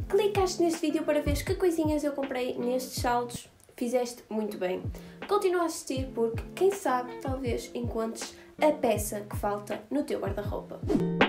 Clicaste neste vídeo para ver que coisinhas eu comprei nestes saldos? Fizeste muito bem. Continua a assistir porque, quem sabe, talvez encontres a peça que falta no teu guarda-roupa.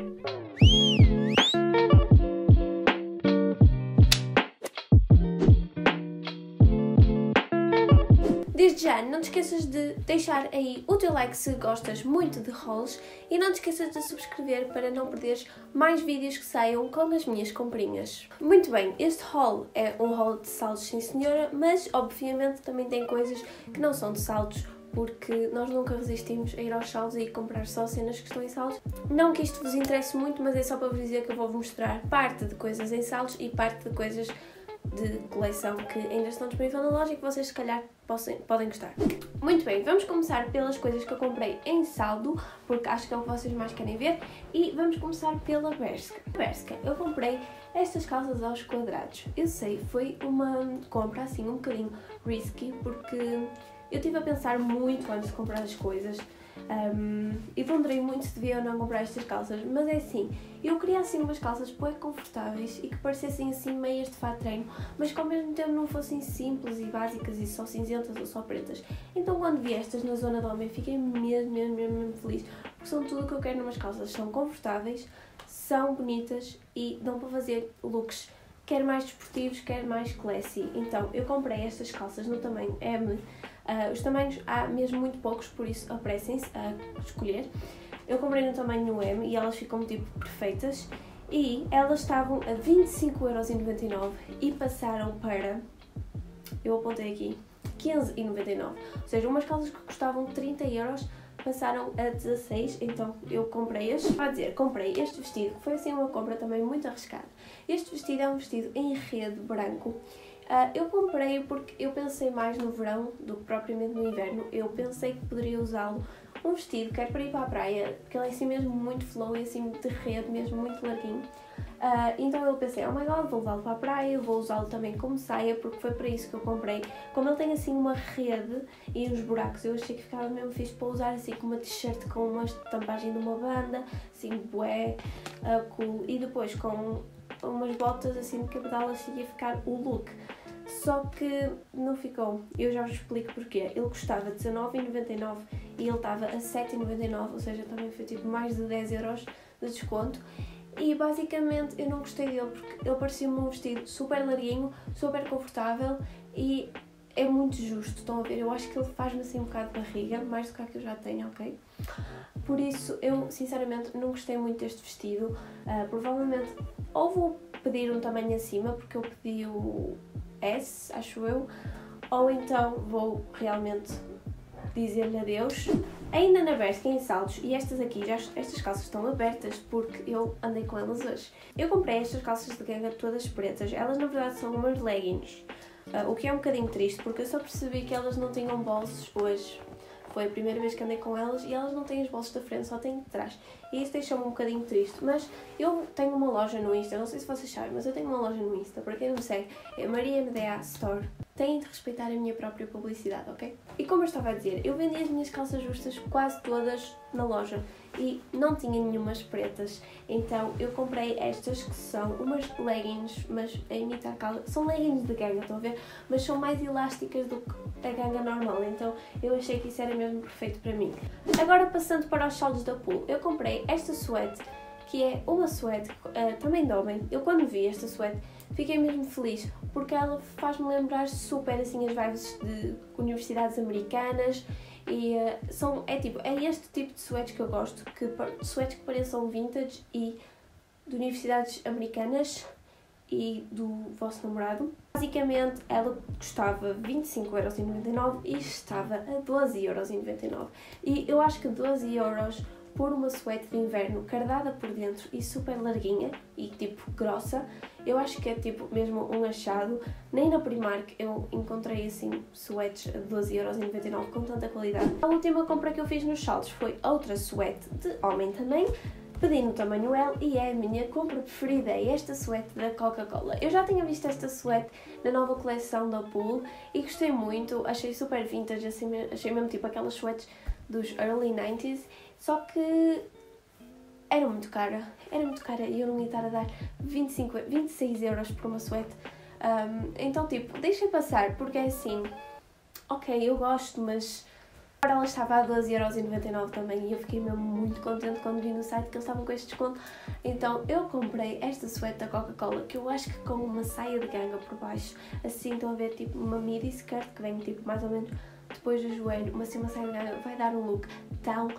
Desde já, não te esqueças de deixar aí o teu like se gostas muito de hauls e não te esqueças de subscrever para não perderes mais vídeos que saiam com as minhas comprinhas. Muito bem, este haul é um haul de saldos, sim senhora, mas obviamente também tem coisas que não são de saldos, porque nós nunca resistimos a ir aos saldos e comprar só cenas que estão em saldos. Não que isto vos interesse muito, mas é só para vos dizer que eu vou-vos mostrar parte de coisas em saldos e parte de coisas de coleção que ainda estão disponíveis na loja e que vocês se calhar podem gostar. Muito bem, vamos começar pelas coisas que eu comprei em saldo, porque acho que é o que vocês mais querem ver, e vamos começar pela Bershka. Bershka, eu comprei estas calças aos quadrados. Eu sei, foi uma compra assim um bocadinho risky, porque eu estive a pensar muito antes de comprar as coisas e ponderei muito se devia ou não comprar estas calças, mas é assim, eu queria assim umas calças bem confortáveis e que parecessem assim meias de fato treino, mas que ao mesmo tempo não fossem simples e básicas e só cinzentas ou só pretas. Então quando vi estas na zona do homem fiquei mesmo feliz, porque são tudo o que eu quero numas calças, são confortáveis, são bonitas e dão para fazer looks quer mais desportivos, quer mais classy. Então eu comprei estas calças no tamanho M. Os tamanhos há mesmo muito poucos, por isso apressem-se a escolher. Eu comprei no tamanho M e elas ficam tipo perfeitas. E elas estavam a 25,99€ e passaram para, eu apontei aqui, 15,99€. Ou seja, umas calças que custavam 30€ passaram a 16, então eu comprei-as. Vai dizer, comprei este vestido, que foi assim uma compra também muito arriscada. Este vestido é um vestido em rede branco. Eu comprei porque eu pensei mais no verão do que propriamente no inverno. Eu pensei que poderia usá-lo um vestido, quer para ir para a praia, porque ele é assim mesmo muito flowy, assim de rede, mesmo muito larguinho. Então eu pensei, oh my god, vou levá-lo para a praia, vou usá-lo também como saia, porque foi para isso que eu comprei. Como ele tem assim uma rede e uns buracos, eu achei que ficava mesmo fixe para usar assim com uma t-shirt com uma estampagem de uma banda, assim bué, cool, e depois com umas botas assim de cabedal, assim ia ficar o look. Só que não ficou, eu já vos explico porquê. Ele custava 19,99€ e ele estava a 7,99€, ou seja, também foi tipo mais de 10€ de desconto. E basicamente eu não gostei dele porque ele parecia-me um vestido super larguinho, super confortável e é muito justo, estão a ver? Eu acho que ele faz-me assim um bocado de barriga, mais do que a que eu já tenho, ok? Por isso eu sinceramente não gostei muito deste vestido. Provavelmente ou vou pedir um tamanho acima porque eu pedi o S, acho eu, ou então vou realmente dizer-lhe adeus. Ainda na Bershka em saldos, e estas aqui, estas calças estão abertas porque eu andei com elas hoje. Eu comprei estas calças de ganga todas pretas, elas na verdade são umas leggings, o que é um bocadinho triste porque eu só percebi que elas não tinham bolsos hoje. Foi a primeira vez que andei com elas e elas não têm os bolsos da frente, só têm de trás. E isso deixou-me um bocadinho triste. Mas eu tenho uma loja no Insta, não sei se vocês sabem, mas eu tenho uma loja no Insta. Para quem não me segue, é Maria MDA Store. Têm de respeitar a minha própria publicidade, ok? E como eu estava a dizer, eu vendi as minhas calças justas quase todas na loja e não tinha nenhumas pretas. Então eu comprei estas que são umas leggings, mas a imitar calça. São leggings de ganga, estão a ver? Mas são mais elásticas do que a ganga normal, então eu achei que isso era mesmo perfeito para mim. Agora passando para os saldos da Pool, eu comprei esta suéte, que é uma suéte também de homem. Eu quando vi esta suéte fiquei mesmo feliz, porque ela faz-me lembrar super assim as vibes de universidades americanas e é este tipo de suétes que eu gosto, suétes que pareçam vintage e de universidades americanas e do vosso namorado. Basicamente ela custava 25,99€ e estava a 12,99€. E eu acho que 12€ por uma suéte de inverno cardada por dentro e super larguinha e tipo grossa, eu acho que é tipo mesmo um achado. Nem na Primark eu encontrei assim suétes a 12,99€ com tanta qualidade. A última compra que eu fiz nos saldos foi outra suéte de homem também. Pedi no tamanho L e é a minha compra preferida, é esta suéte da Coca-Cola. Eu já tinha visto esta suéte na nova coleção da Pool e gostei muito, achei super vintage, achei mesmo tipo aquelas suétes dos early 90s, só que era muito cara e eu não ia estar a dar 26 euros por uma suéte. Então, tipo, deixei passar, porque é assim, ok, eu gosto, mas agora ela estava a 12,99€ também e eu fiquei mesmo muito contente quando vi no site que eles estavam com este desconto. Então eu comprei esta suéte da Coca-Cola, que eu acho que com uma saia de ganga por baixo, assim estão a ver, tipo uma midi skirt que vem tipo mais ou menos depois do joelho, mas assim uma saia de ganga vai dar um look tão...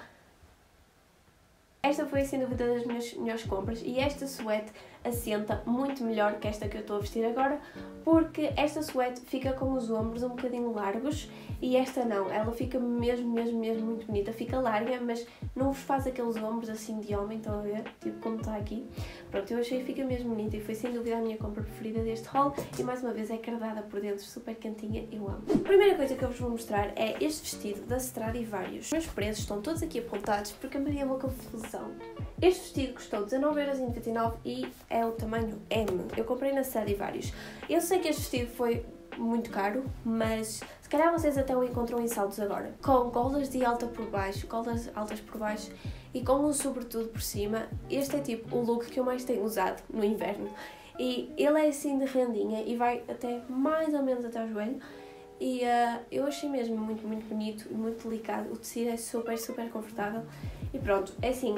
Esta foi sem dúvida das minhas melhores compras e esta suéte assenta muito melhor que esta que eu estou a vestir agora, porque esta suéte fica com os ombros um bocadinho largos e esta não, ela fica mesmo muito bonita, fica larga, mas não vos faz aqueles ombros assim de homem, estão a ver? Tipo como está aqui. Pronto, eu achei que fica mesmo bonita e foi sem dúvida a minha compra preferida deste haul e mais uma vez é cardada por dentro, super quentinha, eu amo. A primeira coisa que eu vos vou mostrar é este vestido da Stradivarius. Os meus preços estão todos aqui apontados porque a Maria é uma confusão. Este vestido custou 19,99€ e é o tamanho M. Eu comprei na Stradivarius. Eu sei que este vestido foi muito caro, mas se calhar vocês até o encontram em saldos agora. Com golas de alta por baixo, golas altas por baixo e com um sobretudo por cima. Este é tipo o look que eu mais tenho usado no inverno. E ele é assim de rendinha e vai até mais ou menos até ao joelho. E eu achei mesmo muito bonito e muito delicado. O tecido é super confortável. E pronto, é assim,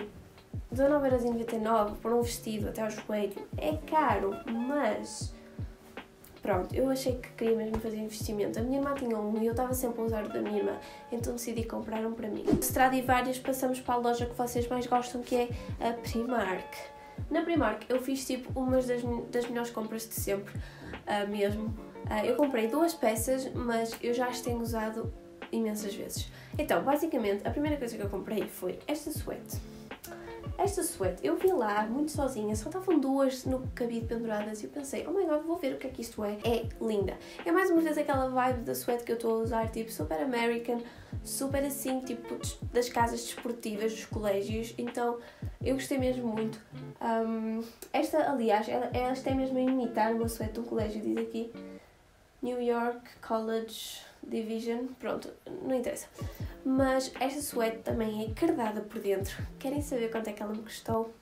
19,99€ por um vestido até ao joelho é caro, mas pronto, eu achei que queria mesmo fazer investimento. A minha irmã tinha um e eu estava sempre a usar o da minha irmã, então decidi comprar um para mim. Stradivarius, passamos para a loja que vocês mais gostam, que é a Primark. Na Primark eu fiz tipo uma das melhores compras de sempre, mesmo. Eu comprei 2 peças, mas eu já as tenho usado imensas vezes. Então, basicamente, a primeira coisa que eu comprei foi esta suéte. Esta suéte, eu vi lá, muito sozinha, só estavam 2 no cabide penduradas e eu pensei, oh my god, vou ver o que é que isto é. É linda. É mais uma vez aquela vibe da suéte que eu estou a usar, tipo, super American, super assim, tipo, das casas desportivas, dos colégios, então eu gostei mesmo muito. Esta, aliás, esta é mesmo a imitar uma suéte de um colégio, diz aqui, New York College Division, pronto, não interessa. Mas esta suéte também é cardada por dentro. Querem saber quanto é que ela me custou?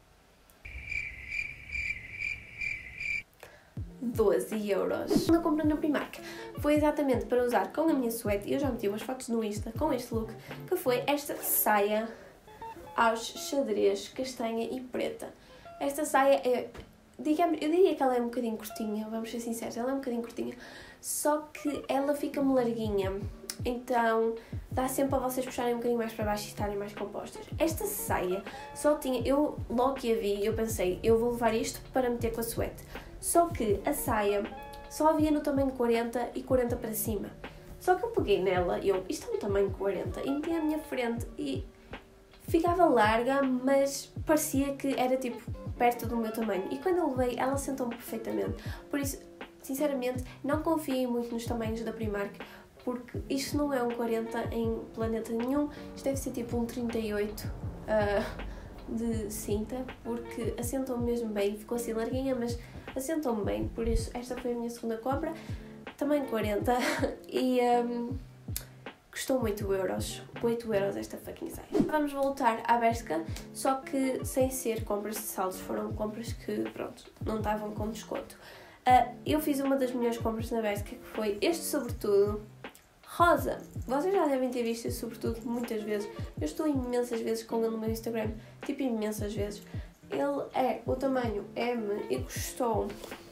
12€. Quando eu comprei na Primark foi exatamente para usar com a minha suéte, eu já meti umas fotos no Insta com este look, que foi esta saia aos xadrez, castanha e preta. Esta saia é, digamos, eu diria que ela é um bocadinho curtinha, vamos ser sinceros, ela é um bocadinho curtinha, só que ela fica-me larguinha. Então dá sempre para vocês puxarem um bocadinho mais para baixo e estarem mais compostas. Esta saia só tinha, eu logo que a vi, eu pensei, eu vou levar isto para meter com a suéte. Só que a saia só havia no tamanho 40 e 40 para cima. Só que eu peguei nela e isto é um tamanho 40, e meti à minha frente e ficava larga, mas parecia que era tipo perto do meu tamanho. E quando eu levei, ela sentou-me perfeitamente. Por isso, sinceramente, não confiei muito nos tamanhos da Primark, porque isto não é um 40 em planeta nenhum, isto deve ser tipo um 38 de cinta, porque assentou-me mesmo bem, ficou assim larguinha, mas assentou-me bem, por isso esta foi a minha segunda compra, também 40 e custou 8€ esta fucking saia. Vamos voltar à Bershka, só que sem ser compras de saldos, foram compras que, pronto, não estavam com desconto. Eu fiz uma das melhores compras na Bershka, que foi este sobretudo rosa. Vocês já devem ter visto este sobretudo muitas vezes. Eu estou imensas vezes com ele no meu Instagram, tipo imensas vezes. Ele é o tamanho M e custou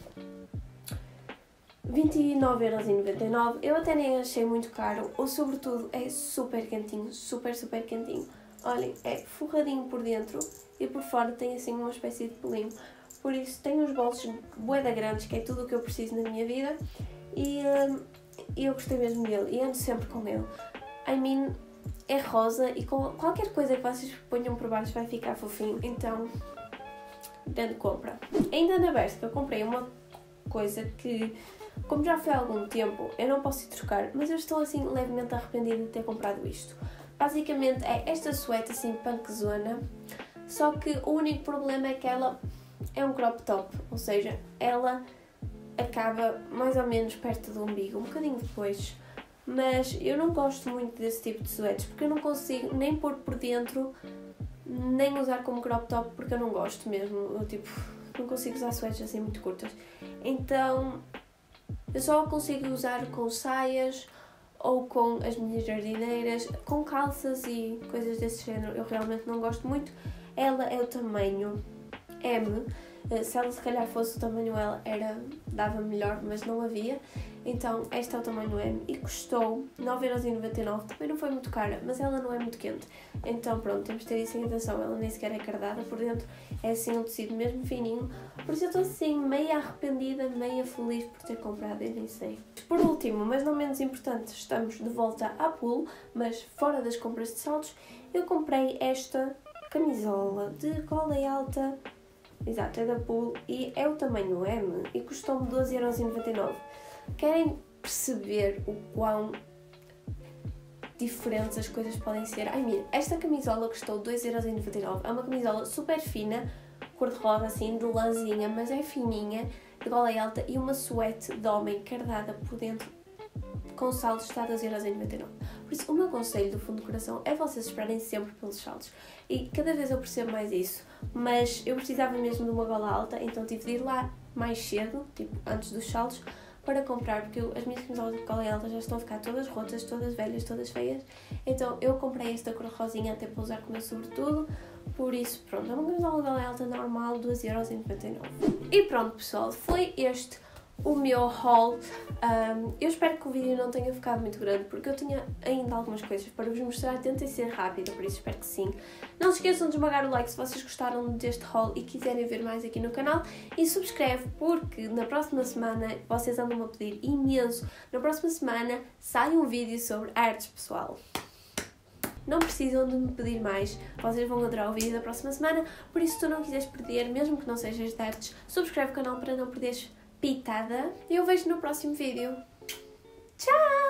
29,99€. Eu até nem achei muito caro. O sobretudo é super quentinho, super quentinho. Olhem, é forradinho por dentro e por fora tem assim uma espécie de pelinho. Por isso tem uns bolsos bué da grandes, que é tudo o que eu preciso na minha vida. E eu gostei mesmo dele e ando sempre com ele. I mean, é rosa e com qualquer coisa que vocês ponham por baixo vai ficar fofinho. Então, grande compra. Ainda na Bershka eu comprei uma coisa que, como já foi há algum tempo, eu não posso ir trocar, mas eu estou assim levemente arrependida de ter comprado isto. Basicamente é esta suéte assim punkzona, só que o único problema é que ela é um crop top, ou seja, ela acaba mais ou menos perto do umbigo, um bocadinho depois. Mas eu não gosto muito desse tipo de suétes, porque eu não consigo nem pôr por dentro, nem usar como crop top porque eu não gosto mesmo. Eu tipo, não consigo usar suéteres assim muito curtas. Então eu só consigo usar com saias ou com as minhas jardineiras, com calças e coisas desse género. Eu realmente não gosto muito. Ela é o tamanho M. Se ela se calhar fosse o tamanho L, dava melhor, mas não havia. Então este é o tamanho M e custou 9,99€. Também não foi muito cara, mas ela não é muito quente. Então pronto, temos de ter isso em atenção. Ela nem sequer é cardada, por dentro é assim um tecido mesmo fininho. Por isso eu estou assim meia arrependida, meia feliz por ter comprado, eu nem sei. Por último, mas não menos importante, estamos de volta à Pool, mas fora das compras de saldos, eu comprei esta camisola de gola alta. Exato, é da Pool e é o tamanho M e custou-me 12,99€. Querem perceber o quão diferentes as coisas podem ser? Ai, mira, esta camisola custou 2,99€. É uma camisola super fina, cor-de-rosa assim, de lãzinha, mas é fininha, de gola alta e uma suéte de homem cardada por dentro com saldos está a 2,99€. Por isso, o meu conselho do fundo do coração é vocês esperarem sempre pelos saldos. E cada vez eu percebo mais isso, mas eu precisava mesmo de uma gola alta, então tive de ir lá mais cedo, tipo antes dos saldos, para comprar, porque as minhas camisolas de gola alta já estão a ficar todas rotas, todas velhas, todas feias. Então eu comprei esta cor rosinha até para usar com o meu sobretudo. Por isso, pronto, é uma camisola de gola alta normal, 2,99€. E pronto, pessoal, foi este o meu haul. Eu espero que o vídeo não tenha ficado muito grande, porque eu tinha ainda algumas coisas para vos mostrar. Tentei ser rápida, por isso espero que sim. Não se esqueçam de esmagar o like se vocês gostaram deste haul e quiserem ver mais aqui no canal. E subscreve, porque na próxima semana, vocês andam a pedir imenso, na próxima semana sai um vídeo sobre artes, pessoal. Não precisam de me pedir mais, vocês vão adorar o vídeo da próxima semana. Por isso, se tu não quiseres perder, mesmo que não sejas de artes, subscreve o canal para não perderes pitada. E eu vejo no próximo vídeo. Tchau!